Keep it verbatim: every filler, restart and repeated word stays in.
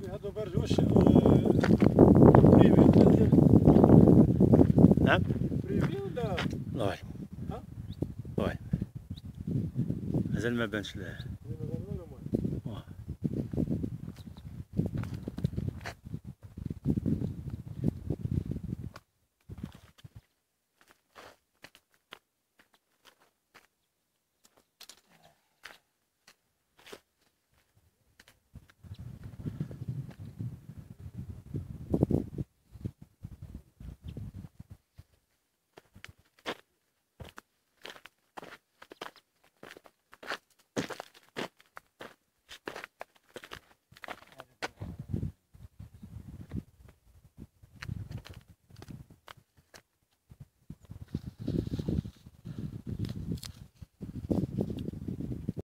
هذا برج واش بريفي ولا نعم بريفي ولا الله أعلم. الله أعلم. مازال ما بانش له.